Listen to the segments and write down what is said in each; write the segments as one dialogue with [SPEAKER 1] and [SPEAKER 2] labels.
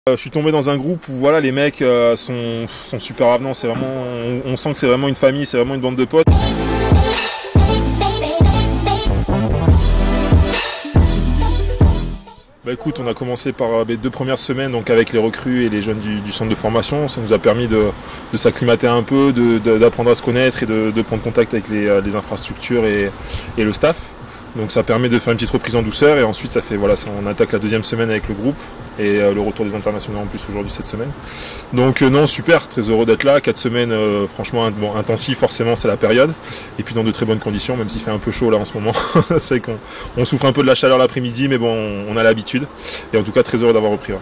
[SPEAKER 1] Je suis tombé dans un groupe où voilà, les mecs sont super avenants, c'est vraiment, on sent que c'est vraiment une famille, c'est vraiment une bande de potes. Bah écoute, on a commencé par les 2 premières semaines donc avec les recrues et les jeunes du centre de formation. Ça nous a permis de s'acclimater un peu, d'apprendre à se connaître et de prendre contact avec les infrastructures et le staff. Donc ça permet de faire une petite reprise en douceur et ensuite on attaque la 2e semaine avec le groupe et le retour des internationaux en plus aujourd'hui cette semaine. Donc non, super, très heureux d'être là, 4 semaines franchement intensives, forcément c'est la période, et puis dans de très bonnes conditions, même s'il fait un peu chaud là en ce moment. C'est vrai qu'on souffre un peu de la chaleur l'après-midi, mais bon, on a l'habitude, et en tout cas très heureux d'avoir repris. Ouais.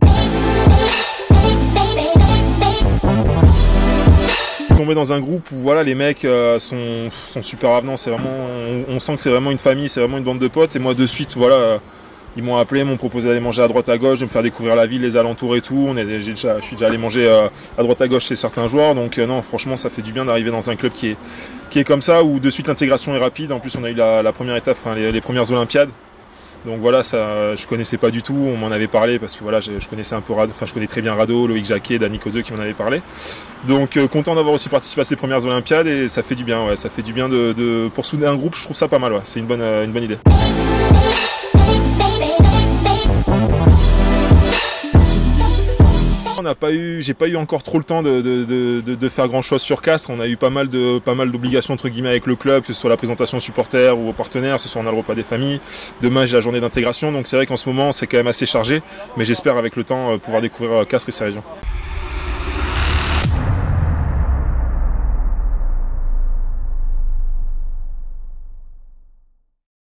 [SPEAKER 1] Tombé dans un groupe où voilà, les mecs sont super avenants, c'est vraiment, on sent que c'est vraiment une famille, c'est vraiment une bande de potes, et moi de suite voilà, ils m'ont appelé, m'ont proposé d'aller manger à droite à gauche, de me faire découvrir la ville, les alentours et tout. Je suis déjà allé manger à droite à gauche chez certains joueurs, donc non, franchement ça fait du bien d'arriver dans un club qui est comme ça, où de suite l'intégration est rapide. En plus on a eu la première étape, les premières Olympiades. Donc voilà, ça, je connaissais pas du tout, on m'en avait parlé parce que voilà, je connaissais un peu je connais très bien Rado, Loïc Jacquet, Dani Kozeux qui m'en avaient parlé. Donc content d'avoir aussi participé à ces premières Olympiades et ça fait du bien, ouais, ça fait du bien pour souder un groupe, je trouve ça pas mal, ouais, c'est une bonne idée. J'ai pas eu encore trop le temps de faire grand chose sur Castres. On a eu pas mal d'obligations entre guillemets avec le club, que ce soit la présentation aux supporters ou aux partenaires, ce soit on a le repas des familles. Demain j'ai la journée d'intégration, donc c'est vrai qu'en ce moment c'est quand même assez chargé, mais j'espère avec le temps pouvoir découvrir Castres et ses régions.